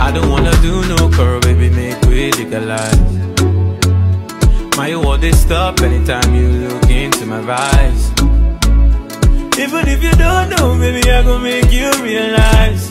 I don't wanna do no curl, baby, make we legalize. My you want this stop anytime you look into my eyes. Even if you don't know, baby, I gon' make you realize.